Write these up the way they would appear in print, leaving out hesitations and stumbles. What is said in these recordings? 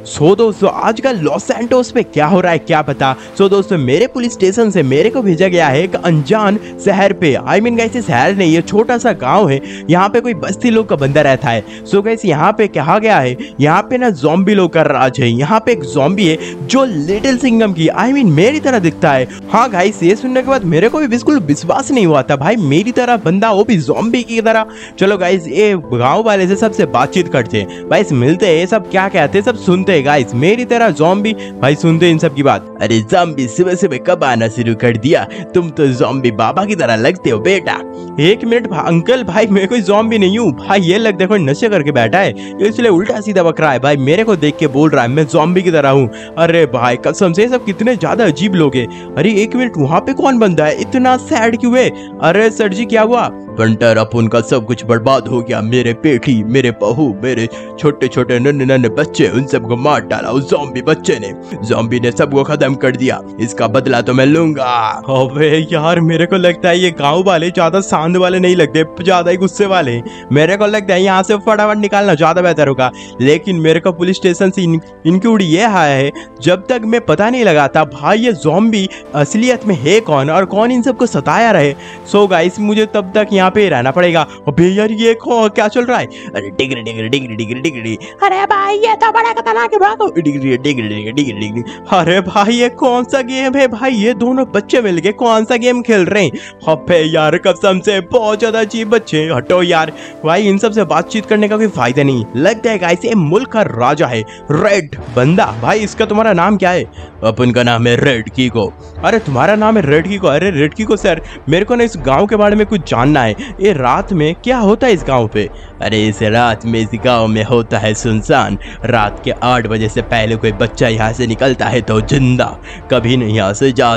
सो दोस्तों आजकल Los Santos पे क्या हो रहा है क्या पता। सो दोस्तों मेरे पुलिस स्टेशन से मेरे को भेजा गया है एक अनजान शहर पे। आई मीन गाइस शहर नहीं है, छोटा सा गांव है। यहाँ पे कोई बस्ती लोग का बंदा रहता है। सो गाइस यहाँ पे कहा गया है यहाँ पे ना ज़ॉम्बी लोग का राज है। यहाँ पे एक ज़ॉम्बी है जो लिटिल सिंघम की आई मीन मेरी तरह दिखता है। हाँ गाइस ये सुनने के बाद मेरे को भी बिल्कुल विश्वास नहीं हुआ था भाई मेरी तरह बंदा वो भी ज़ॉम्बी की तरह। चलो गाइस ये गाँव वाले से सबसे बातचीत करते हैं, भाई मिलते हैं, सब क्या कहते हैं सब सुनते हैं गाइस। मेरी तरह ज़ॉम्बी भाई सुनते इन सब की बात। अरे ज़ॉम्बी सुबह सुबह कब आना शुरू कर दिया, तुम तो ज़ॉम्बी बाबा की तरह लगते हो बेटा। एक मिनट अंकल भाई मैं कोई ज़ॉम्बी नहीं हूँ भाई, ये लगता है कोई नशे करके बैठा है इसलिए उल्टा सीधा बक रहा है भाई, मेरे को देख के बोल रहा है मैं ज़ॉम्बी की तरह हूँ। अरे भाई कसम से सब कितने ज्यादा अजीब लोग हैं। अरे एक मिनट वहाँ पे कौन बंदा है, इतना सैड क्यों है? अरे सर जी क्या हुआ? बंटर अब उनका सब कुछ बर्बाद हो गया, मेरे पेटी मेरे बहू मेरे छोटे छोटे नन्हे नन्हे बच्चे उन सबको मार डाला उस ज़ॉम्बी बच्चे ने। ज़ॉम्बी ने सबको खत्म कर दिया, इसका बदला तो मैं लूंगा। अबे यार मेरे को लगता है ये गांव वाले ज्यादा शांत वाले नहीं लगते, ज्यादा ही गुस्से वाले। मेरे को लगता है यहाँ से फटाफट निकालना ज्यादा बेहतर होगा। लेकिन मेरे को पुलिस स्टेशन से इनकी उड़ी ये है जब तक मैं पता नहीं लगाता भाई ये ज़ॉम्बी असलियत में है कौन और कौन इन सबको सताया रहे। सो गाइस मुझे तब तक यहाँ पे रहना पड़ेगा। अबे यार ये क्या चल रहा है? अरे डिगरी डिगरी डिगरी डिगरी डिगरी, अरे भाई ये तो बड़ा खतरनाक है, भागो डिगरी डिगरी डिगरी डिगरी डिगरी। अरे भाई ये कौन सा गेम है भाई, ये दोनों बच्चे मिलके कौन सा गेम खेल रहे हैं? अबे यार कसम से बहुत ज्यादा अजीब बच्चे, हटो यार भाई इन सब से बातचीत करने का कोई फायदा नहीं। लगता है गाइस ये मुल्क का राजा है रेड बंदा। भाई इसका तुम्हारा नाम क्या है? अपन का नाम है रेड कीको। अरे तुम्हारा नाम है रेड कीको? अरे रेड कीको सर मेरे को ना इस गांव के बारे में कुछ जानना है, ये रात में क्या होता है इस गांव पे? अरे इस रात में इस गांव में होता है सुनसान, रात के 8 बजे से पहले कोई बच्चा यहाँ से निकलता है तो जिंदा कभी नहीं यहाँ से जा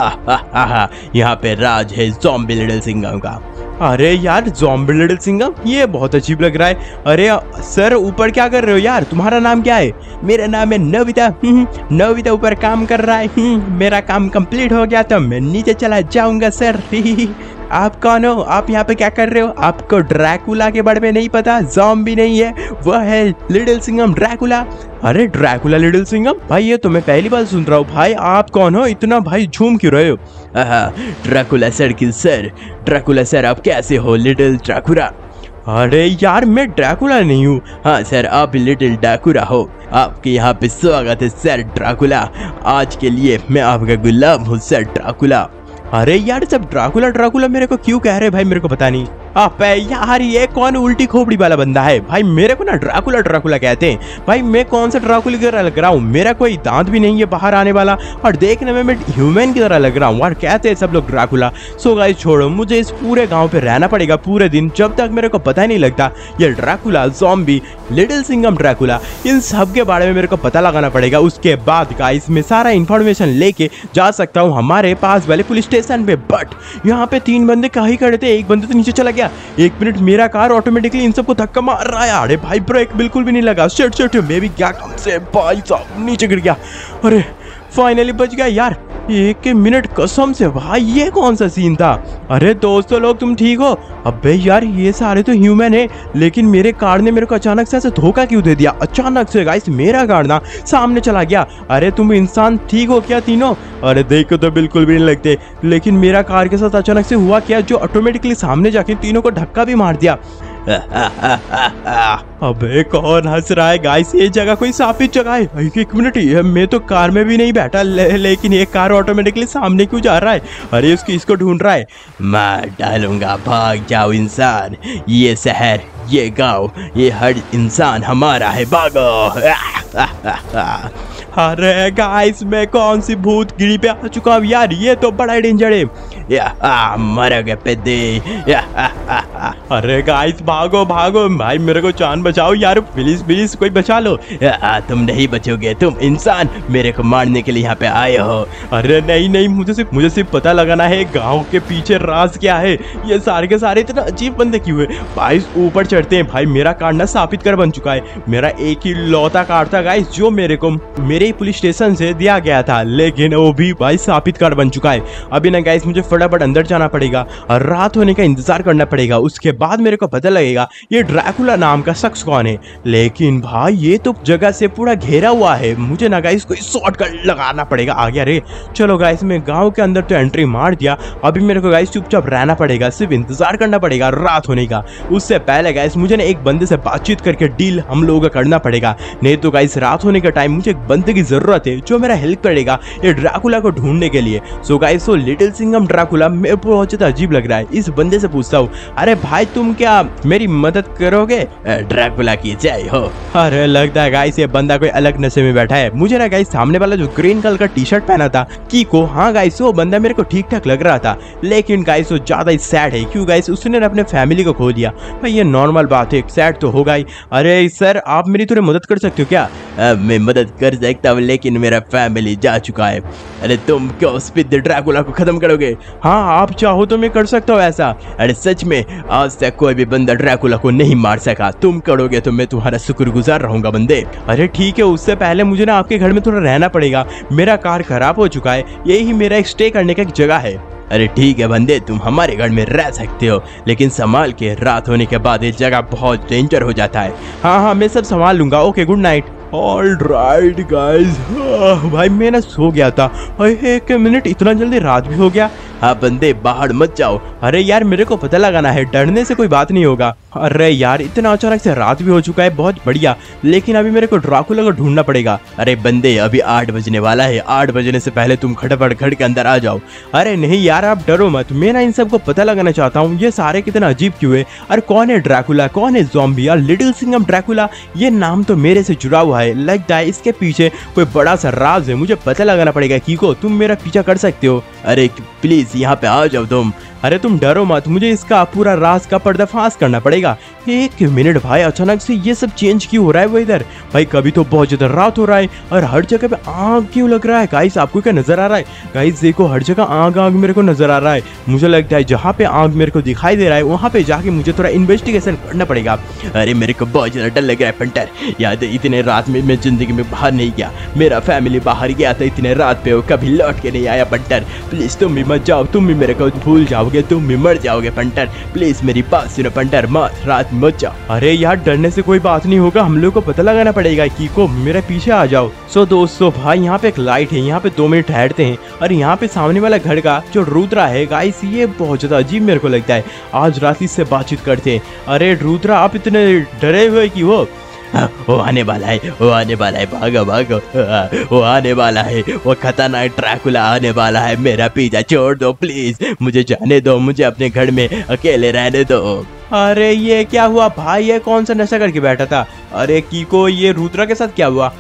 सकता। यहाँ पे राज है ज़ॉम्बी लिटिल सिंघम का। अरे यार ज़ॉम्बी लिटिल सिंघम ये बहुत अजीब लग रहा है। अरे सर ऊपर क्या कर रहे हो यार, तुम्हारा नाम क्या है? मेरा नाम है नोबिता। नोबिता ऊपर काम कर रहा है। मेरा काम कंप्लीट हो गया तो मैं नीचे चला जाऊंगा सर। आप कौन हो? आप यहाँ पे क्या कर रहे हो? आपको ड्रैकुला के बारे में नहीं पता? ज़ॉम्बी नहीं है वह है लिटिल सिंघम ड्रैकुला। अरे ड्रैकुला लिटिल सिंघम भाई ये तो मैं पहली बार सुन रहा हूँ। भाई आप कौन हो, इतना भाई झूम क्यों रहे हो? ड्रैकुला सर की सर, ड्रैकुला सर आप कैसे हो लिटिल ड्रैकुला? अरे यार मैं ड्रैकुला नहीं हूँ। हाँ सर आप लिटिल ड्रैकुला हो, आपके यहाँ पे स्वागत है सर ड्रैकुला। आज के लिए मैं आपका गुलाम हूँ सर ड्रैकुला। अरे यार सब ड्रैकुला ड्रैकुला मेरे को क्यों कह रहे भाई, मेरे को पता नहीं। अबे यार ये कौन उल्टी खोपड़ी वाला बंदा है भाई, मेरे को ना ड्रैकुला ड्रैकुला कहते हैं। भाई मैं कौन सा ड्रैकुला की तरह लग रहा हूँ? मेरा कोई दांत भी नहीं है बाहर आने वाला और देखने में मैं ह्यूमन की तरह लग रहा हूँ और कहते हैं सब लोग ड्रैकुला। सो गाइस छोड़ो, मुझे इस पूरे गाँव पे रहना पड़ेगा पूरे दिन जब तक मेरे को पता ही नहीं लगता ये Dracula zombie little Singham Dracula इन सब के बारे में मेरे को पता लगाना पड़ेगा। उसके बाद गाइस मैं सारा इन्फॉर्मेशन लेके जा सकता हूँ हमारे पास वाले पुलिस स्टेशन पे। बट यहाँ पे 3 बंदे कहीं खड़े थे, एक बंदे तो नीचे चला गया। एक मिनट मेरा कार ऑटोमेटिकली इन सबको धक्का मार रहा है। अरे भाई ब्रेक बिल्कुल भी नहीं लगा। शिट मैं भी क्या काम से भाई साहब नीचे गिर गया। अरे फाइनली बच गया यार। एक मिनट कसम से भाई ये कौन सा सीन था? अरे दोस्तों लोग तुम ठीक हो? अबे यार ये सारे तो ह्यूमन है लेकिन मेरे कार ने मेरे को अचानक से ऐसे धोखा क्यों दे दिया? अचानक से गाइस मेरा कार ना सामने चला गया। अरे तुम इंसान ठीक हो क्या तीनों? अरे देखो तो बिल्कुल भी नहीं लगते, लेकिन मेरा कार के साथ अचानक से हुआ क्या जो ऑटोमेटिकली सामने जाके तीनों को धक्का भी मार दिया। अबे कौन हंस रहा है गाइस? ये जगह कोई साफित जगह है? एक मिनट मैं तो कार में भी नहीं बैठा लेकिन ये कार ऑटोमेटिकली सामने क्यों जा रहा है? अरे इसको ढूंढ रहा है। मार डालूंगा, भाग जाओ इंसान, ये शहर ये गांव ये हर इंसान हमारा है, भागो। अरे गाइस मैं कौन सी भूत गिरी पे आ चुका हूँ यार, ये तो बड़ा डेंजर है। मरोगे पेदे। अरे गाइस भागो भागो भाई, मेरे को जान बचाओ यार, प्लीज प्लीज कोई बचा लो। तुम नहीं बचोगे, तुम इंसान मेरे को मारने के लिए यहाँ पे आए हो। अरे नहीं मुझे सिर्फ पता लगाना है गांव के पीछे राज क्या है। ये सारे के सारे इतना अजीब बंदे क्यों है? भाई ऊपर चढ़ते हैं। भाई मेरा कार ना साबित कर बन चुका है। मेरा एक ही लौता कार था गाइस जो मेरे को मेरे ही पुलिस स्टेशन से दिया गया था, लेकिन वो भी भाई साबित कार बन चुका है। अभी ना गाइस मुझे फटाफट अंदर जाना पड़ेगा और रात होने का इंतजार करना पड़ेगा। उसके बाद मेरे को पता लगेगा ये ड्रैकुला नाम का शख्स कौन है। लेकिन भाई ये तो जगह से पूरा घेरा हुआ है, मुझे ना गाइस कोई शॉर्टकट लगाना पड़ेगा आगे। अरे चलो गाइस मैं गांव के अंदर तो एंट्री मार दिया, अभी मेरे को गाइस चुपचाप रहना पड़ेगा, सिर्फ इंतजार करना पड़ेगा रात होने का। उससे पहले गाइस मुझे ना एक बंदे से बातचीत करके डील हम लोगों का करना पड़ेगा, नहीं तो गाइस रात होने के टाइम मुझे एक बंदे की जरूरत है जो मेरा हेल्प करेगा ये ड्रैकुला को ढूंढने के लिए। सो गाइस वो लिटिल सिंघम ड्रैकुला मेरे को बहुत ज्यादा अजीब लग रहा है। इस बंदे से पूछता हूँ, अरे भाई तुम क्या मेरी मदद करोगे? ड्रैकुला की जय हो। अरे लगता है गाइस ये बंदा कोई अलग नशे में बैठा है। मुझे ना गाइस सामने वाला जो ग्रीन कलर का टी शर्ट पहना था कीको, हाँ गाइस वो बंदा मेरे को ठीक ठाक लग रहा था, लेकिन गाइस वो ज्यादा ही सैड है। क्यों गाइस? उसने अपने फैमिली को खो दिया। भाई ये नॉर्मल बात है, सैड तो होगा ही। अरे सर आप मेरी थोड़ी मदद कर सकते हो क्या? मैं मदद कर सकता हूँ लेकिन मेरा फैमिली जा चुका है। अरे तुम क्यों स्पिड ड्रैकुला को खत्म करोगे? हाँ आप चाहो तो मैं कर सकता हूँ ऐसा। अरे सच में आज तक कोई भी बंदा ड्रैकुला को नहीं मार सका, तुम करोगे तो मैं तुम्हारा शुक्रगुजार रहूंगा बंदे। अरे ठीक है, उससे पहले मुझे ना आपके घर में थोड़ा रहना पड़ेगा, मेरा कार खराब हो चुका है, यही मेरा एक स्टे करने का एक जगह है। अरे ठीक है बंदे तुम हमारे घर में रह सकते हो, लेकिन संभाल के, रात होने के बाद ये जगह बहुत डेंजर हो जाता है। हाँ हाँ मैं सब संभाल लूंगा, okay good night. All right guys, भाई मैं ना सो गया था। एक मिनट, इतना जल्दी रात भी हो गया? हाँ बंदे बाहर मत जाओ। अरे यार मेरे को पता लगाना है, डरने से कोई बात नहीं होगा। अरे यार इतना अचानक से रात भी हो चुका है, बहुत बढ़िया, लेकिन अभी मेरे को ड्रैकुला को ढूंढना पड़ेगा। अरे बंदे अभी 8 बजने वाला है, 8 बजने से पहले तुम खटपट घर के अंदर आ जाओ। अरे नहीं यार आप डरो मत, मैं ना इन सबको पता लगाना चाहता हूँ, ये सारे कितना अजीब क्यों है? अरे कौन है ड्रैकुला, कौन है ज़ॉम्बी? यार लिटिल सिंघम ड्रैकुला ये नाम तो मेरे से जुड़ा हुआ है, लगता है इसके पीछे कोई बड़ा सा राज है, मुझे पता लगाना पड़ेगा। कीको तुम मेरा पीछा कर सकते हो? अरे प्लीज यहाँ पे आ जाओ तुम। अरे तुम डरो मत, मुझे इसका पूरा राज का पर्दाफाश करना पड़ेगा। एक मिनट भाई, अचानक से ये सब चेंज क्यों हो रहा है वो इधर? भाई कभी तो बहुत ज्यादा रात हो रहा है और हर जगह पे आग क्यों लग रहा है? गाइस आपको क्या नजर आ रहा है? गाइस देखो हर जगह आग आग मेरे को नजर आ रहा है। मुझे लगता है जहाँ पे आग मेरे को दिखाई दे रहा है वहाँ पे जाके मुझे थोड़ा इन्वेस्टिगेशन करना पड़ेगा। अरे मेरे को बहुत ज्यादा डर लग रहा है पंटर, याद है इतने रात में मैं जिंदगी में बाहर नहीं गया, मेरा फैमिली बाहर गया था इतने रात पे, वो कभी लौट के नहीं आया। पंटर प्लीज तुम भी मत जाओ, तुम भी मेरे को भूल जाओगे, तुम भी मर जाओगे। पंटर प्लीज मेरी बात सुनो पंटर, मत रात मत जाओ। अरे यार डरने से कोई बात नहीं होगा, हम लोग को पता लगाना पड़ेगा। कीको मेरे पीछे आ जाओ। सो दोस्तों भाई यहाँ पे एक लाइट है, यहाँ पे 2 मिनट ठहरते हैं। और यहाँ पे सामने वाला घर का जो रुद्रा है गाइस, ये बहुत ज्यादा अजीब मेरे को लगता है। आज रात इससे बातचीत करते हैं। अरे रुद्रा आप इतने डरे हुए कि वो आने वाला है, वो आने वाला है, भागो भागो, वो आने वाला है, वो खतरनाक ड्रैकुला आने वाला है, मेरा पीछा छोड़ दो प्लीज, मुझे जाने दो, मुझे अपने घर में अकेले रहने दो। अरे ये क्या हुआ भाई, ये कौन सा नशा करके बैठा था? अरे कीको ये रुद्रा के साथ क्या हुआ?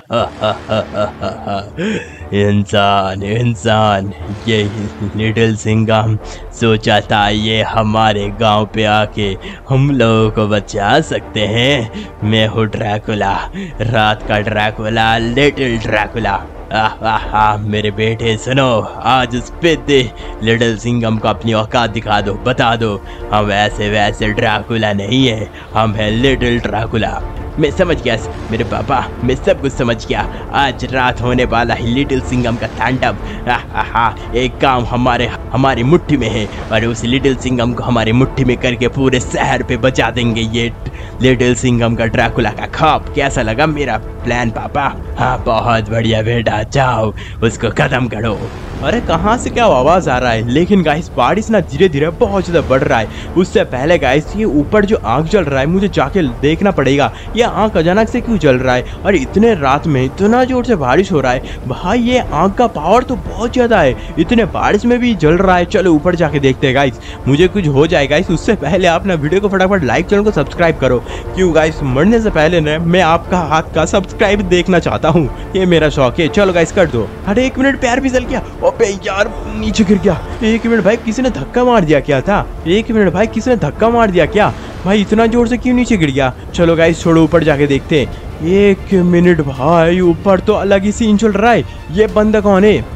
इंसान इंसान, ये लिटिल सिंघम सोचा था ये हमारे गांव पे आके हम लोगों को बचा सकते हैं। मैं हूँ ड्रैकुला, रात का ड्रैकुला, लिटिल ड्रैकुला। मेरे बेटे सुनो, आज उस लिटिल सिंघम को अपनी औकात दिखा दो, बता दो हम ऐसे वैसे ड्रैकुला नहीं है, हम है लिटिल ड्रैकुला। मैं समझ गया मेरे पापा, मैं सब कुछ समझ गया। आज रात होने वाला है लिटिल सिंघम का तांडव। एक काम हमारी मुट्ठी में है और उस लिटिल सिंघम को हमारी मुट्ठी में करके पूरे शहर पे बचा देंगे ये लिटिल सिंघम का ड्रैकुला का खौफ। कैसा लगा मेरा प्लान पापा? हाँ बहुत बढ़िया बेटा, जाओ उसको खत्म करो। अरे कहाँ से क्या आवाज आ रहा है? लेकिन गाइस बारिश ना धीरे धीरे बहुत ज्यादा बढ़ रहा है। उससे पहले गाइस ये ऊपर जो आग जल रहा है मुझे जाके देखना पड़ेगा, ये आग अचानक से क्यों जल रहा है और इतने रात में इतना जोर से बारिश हो रहा है। भाई ये आग का पावर तो बहुत ज्यादा है, इतने बारिश में भी जल रहा है। चलो ऊपर जाके देखते हैं गाइस, मुझे कुछ हो जाए गाइस। उससे पहले आप ना वीडियो को फटाफट लाइक, चैनल को सब्सक्राइब करो। क्यों गाइस, मरने से पहले ना मैं आपका हाथ का सब्सक्राइब देखना चाहता हूँ, ये मेरा शौक है। चलो गाइस कर दो। अरे 1 मिनट, पैर फिसल गया, अबे यार नीचे गिर गया। 1 मिनट भाई, किसी ने धक्का मार दिया क्या था? 1 मिनट भाई, किसी ने धक्का मार दिया क्या? भाई इतना जोर से क्यों नीचे गिर गया? चलो गाइस छोड़ो, ऊपर जाके देखते हैं। 1 मिनट भाई, ऊपर तो अलग ही सीन चल रहा है। ये बंदा कौन है?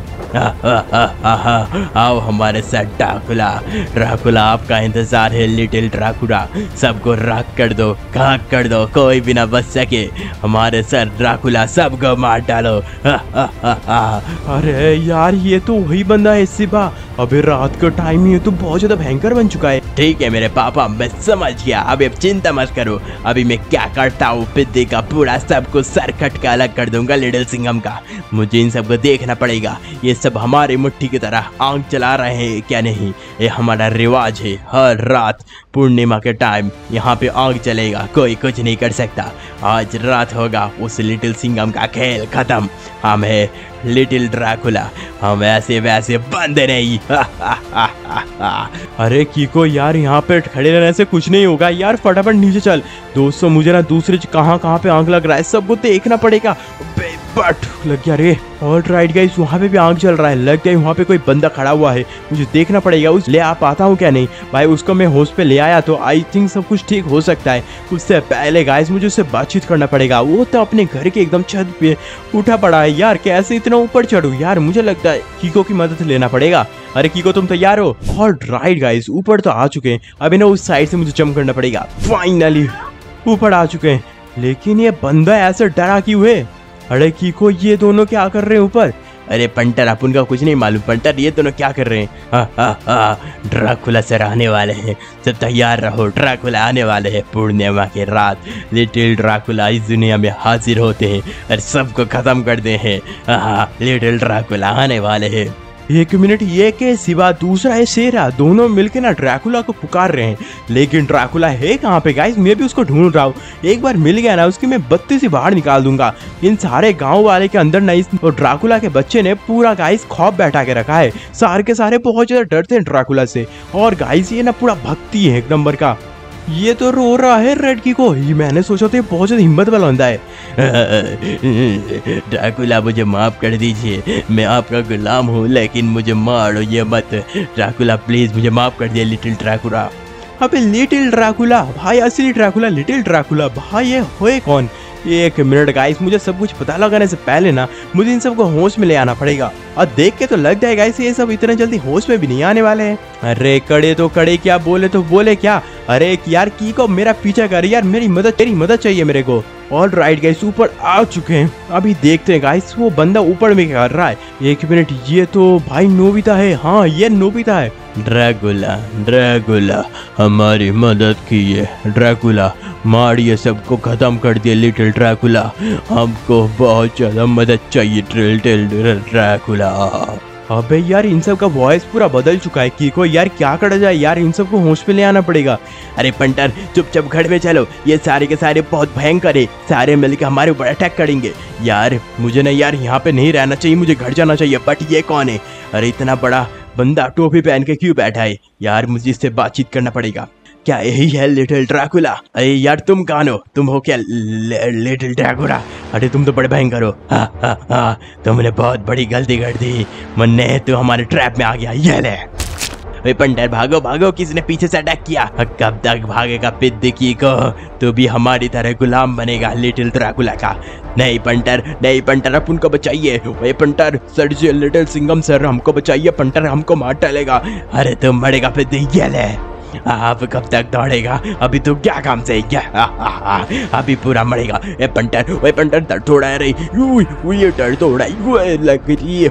आओ हमारे साथ ड्रैकुला, आपका इंतजार है लिटिल ड्रैकुला। सबको राख कर दो, खाक कर दो, कोई भी ना बच सके। हमारे साथ ड्रैकुला, सबको मार डालो। अरे यार ये तो वही बंदा है सिबा। अबे रात का टाइम ही है तो बहुत ज्यादा भयंकर बन चुका है। ठीक है मेरे पापा, मैं समझ गया। अभी अब चिंता मत करो, अभी मैं क्या करता हूँ, पिद्दी का पूरा सबको सर कट के अलग कर दूंगा लिटिल सिंघम का। मुझे इन सबको देखना पड़ेगा, ये सब हमारी मुट्ठी की तरह आग जला रहे हैं क्या नहीं। ये हमारा रिवाज है, हर रात पूर्णिमा के टाइम यहाँ पे आग जलेगा, कोई कुछ नहीं कर सकता। आज रात होगा उस लिटिल सिंघम का खेल खत्म। हम है लिटिल ड्रैकुला, हम ऐसे वैसे बंद नहीं। अरे कीको यार, यहाँ पे खड़े रहने से कुछ नहीं होगा यार, फटाफट नीचे चल। दोस्तों मुझे ना दूसरे कहाँ पे आग लग रहा है सबको देखना पड़ेगा। बट लग गया रे। ऑल राइट गाइस, वहाँ पे भी आग चल रहा है, लग गया वहाँ पे कोई बंदा खड़ा हुआ है, मुझे देखना पड़ेगा उस ले आ पाता हूँ क्या नहीं। भाई उसको मैं होश पे ले आया तो आई थिंक सब कुछ ठीक हो सकता है। उससे पहले गाइस मुझे उससे बातचीत करना पड़ेगा। वो तो अपने घर के एकदम छत पे उठा पड़ा है यार, कैसे इतना ऊपर चढ़ूं यार। मुझे लगता है कीको की मदद लेना पड़ेगा। अरे कीको तुम तैयार हो? ऑल राइट गाइस, ऊपर तो आ चुके हैं, अभी ना उस साइड से मुझे जंप करना पड़ेगा। फाइनली ऊपर आ चुके हैं, लेकिन ये बंदा ऐसे डरा क्यों है? अरे कीको ये दोनों क्या कर रहे हैं ऊपर? अरे पंटर, अपन का कुछ नहीं मालूम। पंटर ये दोनों क्या कर रहे हैं? ड्रैकुला सर आने वाले हैं, सब तैयार रहो, ड्रैकुला आने वाले हैं। पूर्णिमा के रात लिटिल ड्रैकुला इस दुनिया में हाजिर होते हैं और सबको खत्म कर दे हैं। लिटिल ड्रैकुला आने वाले हैं। एक मिनट, ये के सिवा दूसरा है शेरा, दोनों मिलके ना ड्रैकुला को पुकार रहे हैं, लेकिन ड्रैकुला है कहाँ पे गाइस? मैं भी उसको ढूंढ रहा हूँ। एक बार मिल गया ना उसकी मैं बत्ती से बाहर निकाल दूंगा। इन सारे गांव वाले के अंदर ना इस ड्रैकुला के बच्चे ने पूरा गाइस खौफ बैठा के रखा है। सारे के सारे बहुत ज्यादा डरते हैं ड्रैकुला से। और गाइस ये ना पूरा भक्ति है एक नंबर का। ये तो रो रहा है रेड की को, ये मैंने सोचा था बहुत ज्यादा हिम्मत वाला बंदा है। ड्रैकुला मुझे माफ कर दीजिए, मैं आपका गुलाम हूँ, लेकिन मुझे मारो ये मत। ड्रैकुला प्लीज मुझे माफ कर दिया लिटिल ड्रैकुला। अबे लिटिल ड्रैकुला भाई, असली ड्रैकुला लिटिल ड्रैकुला भाई, ये होए कौन? एक मिनट गाइस, मुझे सब कुछ पता लगाने से पहले ना मुझे इन सबको होश में ले आना पड़ेगा। और देख के तो लग जाए गाइस ये सब इतने जल्दी होश में भी नहीं आने वाले हैं। अरे कड़े तो कड़े, क्या बोले तो बोले क्या। अरे यार की को मेरा पीछा कर यार, तेरी मदद चाहिए मेरे को। ऑल राइट गाइस, ऊपर आ चुके हैं, अभी देखते हैं गाइस वो बंदा ऊपर में क्या कर रहा है। एक मिनट, ये तो भाई नोबिता है। हाँ ये नोबिता है। ड्रैकुला हमारी मदद कीजिए, ड्रैकुला मारिए सबको खत्म कर दिए लिटिल ड्रैकुला, हमको बहुत ज्यादा मदद चाहिए लिटिल ड्रैकुला। अबे यार इन सब का वॉइस पूरा बदल चुका है कीको, यार क्या करा जाए यार, इन सबको होश में ले आना पड़ेगा। अरे पंटर चुपचाप घर में चलो, ये सारे के सारे बहुत भयंकर है, सारे मिलकर हमारे ऊपर अटैक करेंगे। यार मुझे ना यार यहाँ पे नहीं रहना चाहिए, मुझे घर जाना चाहिए। बट ये कौन है? अरे इतना बड़ा बंदा टोपी पहन के क्यों बैठा है यार? मुझे इससे बातचीत करना पड़ेगा। क्या यही है लिटिल ड्रैकुला? अरे यार तुम कौन हो? तुम हो क्या लिटिल ड्रैकुला? अरे तुम तो बड़े भयंकर हो। तुमने बहुत बड़ी गलती कर दी मुन्ने, तू हमारे ट्रैप में आ गया। ये ले पंटर, भागो भागो, किसने पीछे से अटैक किया? कब तक भागेगा पिद्दी को? तू भी हमारी तरह गुलाम बनेगा लिटिल ड्रैकुला का। नहीं पंटर आप उनको बचाइए। वे punter sir ji, little Singham sir हमको बचाइए, पंटर हमको मार डालेगा। अरे तुम मरेगा पिद्दी। ये ले, आप कब तक दौड़ेगा? अभी तो क्या काम से अभी पूरा मरेगा। ए पंटर दर्द थोड़ा है रही, ये दर्द थोड़ा लग रही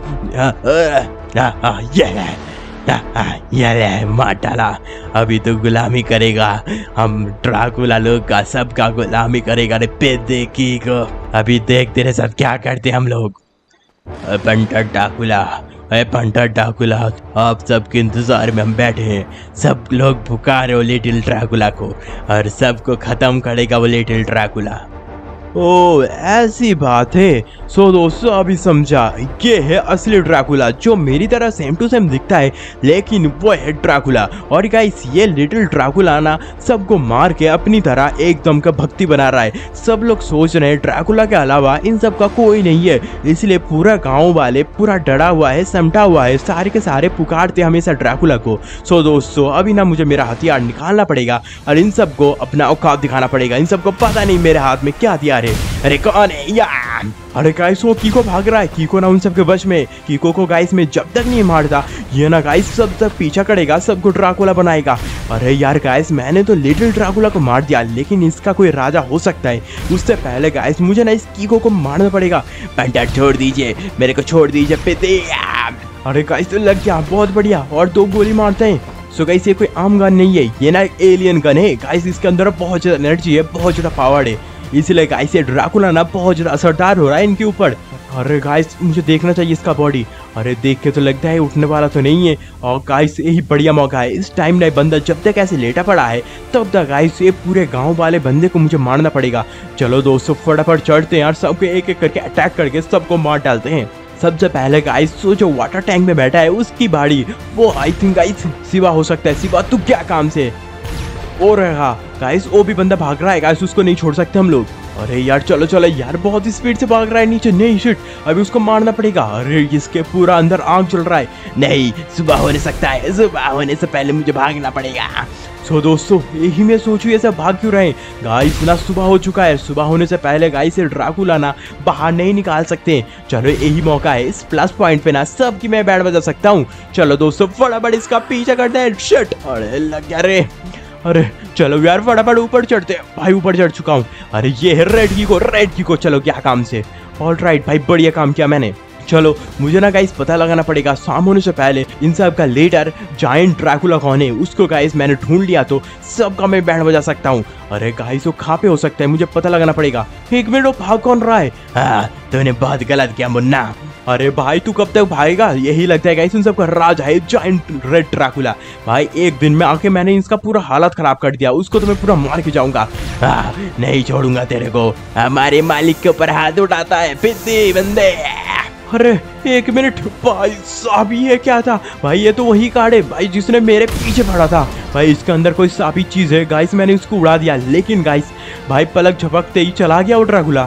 है। ये ले मार डाला। अभी तो गुलामी करेगा, हम ड्रैकुला लोग का सबका गुलामी करेगा रे पिद्दी की को। अभी देख तेरे साथ क्या करते हम लोग। पंटर ड्रैकुला, आप सबके इंतजार में हम बैठे हैं, सब लोग पुकारे वो लिटिल ड्रैकुला को और सबको खत्म करेगा वो लिटिल ड्रैकुला। ओ ऐसी बात है। सो दोस्तों अभी समझा, ये है असली ड्रैकुला जो मेरी तरह सेम टू सेम दिखता है, लेकिन वो है ड्रैकुला। और गाइस ये लिटिल ड्रैकुला ना सबको मार के अपनी तरह एकदम का भक्ति बना रहा है। सब लोग सोच रहे हैं ड्रैकुला के अलावा इन सब का कोई नहीं है, इसलिए पूरा गाँव वाले पूरा डरा हुआ है, समटा हुआ है, सारे के सारे पुकारते हमेशा ड्रैकुला को। सो दोस्तों अभी ना मुझे मेरा हथियार निकालना पड़ेगा और इन सबको अपना औकात दिखाना पड़ेगा। इन सबको पता नहीं मेरे हाथ में क्या हथियार है। अरे कौन है यार? अरे गाइस वो कीको भाग रहा है, कीको ना उन सबके वश में। कीको को गाइस में जब तक नहीं मारता ये ना गाइस सब तक पीछा करेगा, सबको ड्रैकुला बनाएगा। अरे यार गाइस मैंने तो लिटिल ड्रैकुला को मार दिया, लेकिन इसका कोई राजा हो सकता है। उससे पहले गाइस मुझे ना इस कीको को मारना पड़ेगा। पंटर छोड़ दीजिए, मेरे को छोड़ दीजिए पिद्दी। अरे गाइस तो लग गया, बहुत बढ़िया। और 2 गोली मारते हैं। सो गाइस ये कोई आम गन नहीं है, ये ना एलियन गन है गाइस। इसके अंदर बहुत ज्यादा एनर्जी है, बहुत ज्यादा पावर है, इसीलिए गाइस ये ड्रैकुला ना बहुत ज्यादा असरदार हो रहा है इनके ऊपर। अरे गाइस मुझे देखना चाहिए इसका बॉडी। अरे देख के तो लगता है उठने वाला तो नहीं है। और गाइस यही बढ़िया मौका है, इस टाइम ना बंदा जब तक ऐसे लेटा पड़ा है तब तक गाइस ये पूरे गांव वाले बंदे को मुझे मारना पड़ेगा। चलो दोस्तों फटाफट चढ़ते हैं यार, सबको एक एक करके अटैक करके सबको मार डालते हैं। सबसे पहले गाइस जो वाटर टैंक में बैठा है उसकी बाड़ी, वो आई थिंक गाइस शिवा हो सकता है। शिवा तू क्या काम से हो रहा गाइस, वो भी बंदा भाग रहा है गाइस, उसको नहीं छोड़ सकते हम लोग। अरे यार चलो चलो यार, बहुत ही स्पीड से भाग रहा है नीचे। नहीं शिट, अभी उसको मारना पड़ेगा। अरे इसके पूरा अंदर आग चल रहा है। नहीं सुबह होने सकता है, सुबह होने से पहले मुझे भागना पड़ेगा। सो दोस्तों यही मैं सोचूं ये सब भाग क्यों रहे गाइस, ना सुबह हो चुका है। सुबह होने से पहले गाइस ये ड्रैकुला ना बाहर नहीं निकाल सकते। चलो यही मौका है, इस प्लस पॉइंट पे ना सबकी मैं बैंड बजा सकता हूँ। चलो दोस्तों फटाफट इसका पीछा करते हैं। शिट, अरे लग गया रे। अरे चलो यार फटाफट ऊपर चढ़ते हैं। भाई ऊपर चढ़ चुका हूँ। अरे ये है रेड की को चलो क्या काम से। ऑलराइट भाई बढ़िया काम किया मैंने। चलो मुझे ना गाइस पता लगाना पड़ेगा शाम होने से पहले इन सब का लीडर जायंट ड्रैकुला कौन है। उसको गाइस मैंने ढूंढ लिया तो सबका मैं बैंड बजा सकता हूँ। अरे गाइस वो कहाँ पे हो सकता है, मुझे पता लगाना पड़ेगा। एक मिनट, वो भाग कौन रहा है? हाँ तूने बहुत गलत किया मुन्ना। अरे भाई तू कब तक भागेगा? यही लगता है गाइस उन सबका राज है जायंट रेड ड्रैकुला। भाई एक दिन में आके मैंने इसका पूरा हालत खराब कर दिया, उसको तो मैं पूरा मार के जाऊंगा। नहीं छोड़ूंगा तेरे को। हमारे मालिक के ऊपर हाथ उठाता है फिद्दी बंदे। अरे एक मिनट भाई साहब, ये क्या था भाई? ये तो वही कार्ड है भाई जिसने मेरे पीछे पड़ा था। भाई इसके अंदर कोई साबी चीज है गाइस, मैंने उसको उड़ा दिया। लेकिन गाइस भाई पलक झपकते ही चला गया वो ड्रैकुला।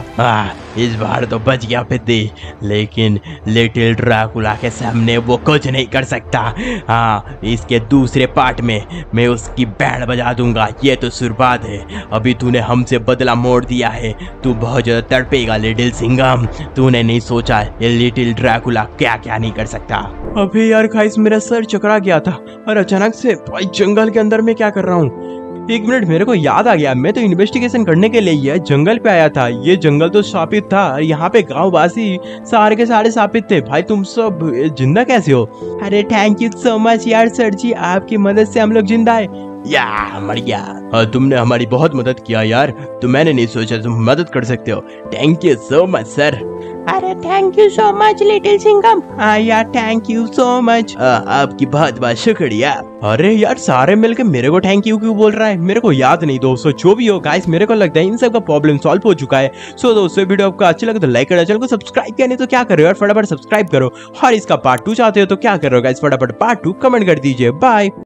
इस बार तो बच गया फिद्दी, लेकिन लिटिल ड्रैकुला के सामने वो कुछ नहीं कर सकता। हाँ इसके दूसरे पार्ट में मैं उसकी बैंड बजा दूंगा। ये तो शुरुआत है, अभी तूने हमसे बदला मोड़ दिया है, तू बहुत ज्यादा तड़पेगा लिटिल सिंघम। तूने नहीं सोचा ये लिटिल ड्रैकुला क्या क्या नहीं कर सकता। अबे यार गाइस मेरा सर चकरा गया था और अचानक से भाई जंगल के अंदर मैं क्या कर रहा हूँ? एक मिनट, मेरे को याद आ गया, मैं तो इन्वेस्टिगेशन करने के लिए ये जंगल पे आया था। ये जंगल तो शापित था, यहाँ पे गांव वासी सारे के सारे शापित थे। भाई तुम सब जिंदा कैसे हो? अरे थैंक यू सो मच यार सर जी, आपकी मदद से हम लोग जिंदा है। या मर गया। तुमने हमारी बहुत मदद किया यार, तो मैंने नहीं सोचा तुम मदद कर सकते हो। Thank you so much sir. अरे thank you so much little Singham. यार थैंक यू सो मच। आपकी बहुत बहुत शुक्रिया। अरे यार सारे मिलकर मेरे को थैंक यू क्यों बोल रहा है? मेरे को याद नहीं दोस्तों। जो भी हो गाइस, मेरे को लगता है इन सब का प्रॉब्लम सॉल्व हो चुका है। सो दोस्तों वीडियो आपको अच्छी लगे तो लाइक करो, चैनल को सब्सक्राइब किया नहीं तो क्या कर रहे हो यार, फटाफट सब्सक्राइब करो। और इसका पार्ट 2 चाहते हो तो क्या कर रहे हो गाइस, फटाफट पार्ट 2 कमेंट कर दीजिए। बाय।